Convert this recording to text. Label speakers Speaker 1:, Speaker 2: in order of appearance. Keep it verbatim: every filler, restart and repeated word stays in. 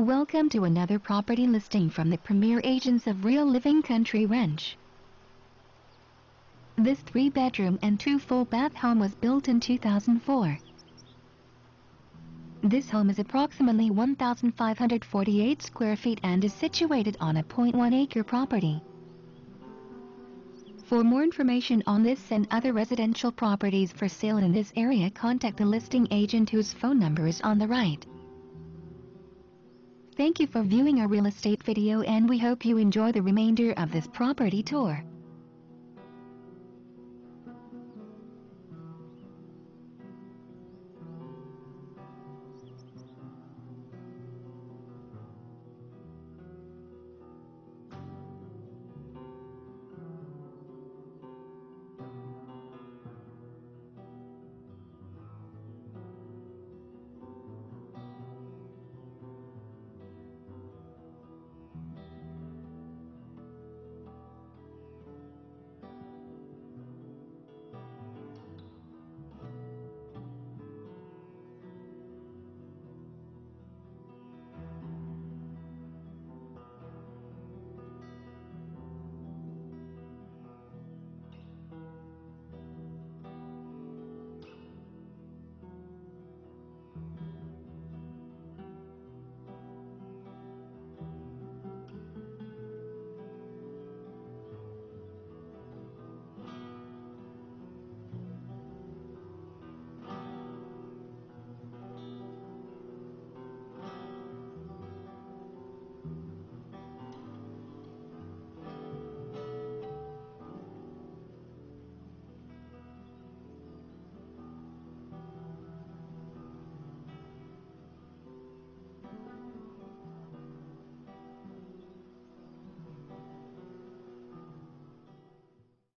Speaker 1: Welcome to another property listing from the premier agents of Real Living Country Ranch. This three-bedroom and two full-bath home was built in two thousand four. This home is approximately one thousand five hundred forty-eight square feet and is situated on a zero point one acre property. For more information on this and other residential properties for sale in this area, contact the listing agent whose phone number is on the right. Thank you for viewing our real estate video, and we hope you enjoy the remainder of this property tour.